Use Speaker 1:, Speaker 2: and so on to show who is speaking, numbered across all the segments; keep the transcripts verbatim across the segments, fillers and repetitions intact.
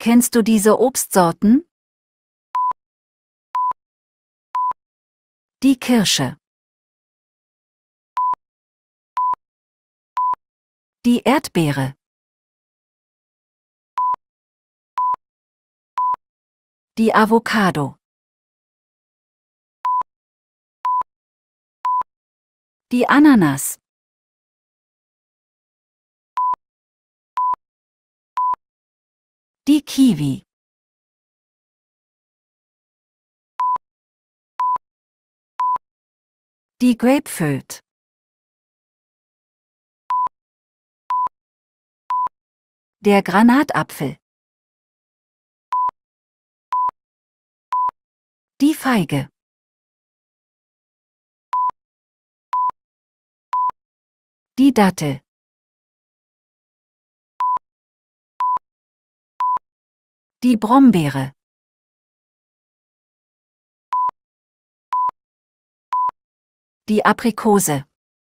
Speaker 1: Kennst du diese Obstsorten? Die Kirsche. Die Erdbeere. Die Avocado. Die Ananas. Die Kiwi. Die Grapefruit. Der Granatapfel. Die Feige. Die Dattel. Die Brombeere. Die Aprikose.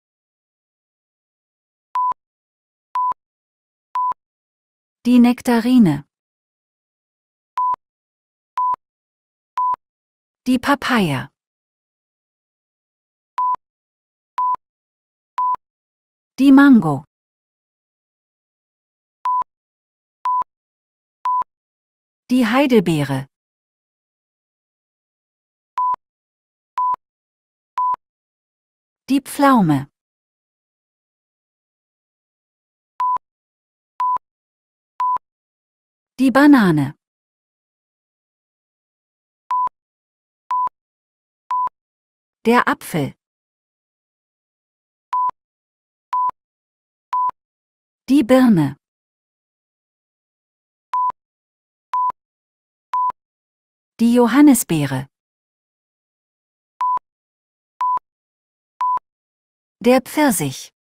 Speaker 1: Die Nektarine. Die Papaya. Die Mango. Die Heidelbeere. Die Pflaume. Die Banane. Der Apfel. Die Birne. Die Johannisbeere. Der Pfirsich.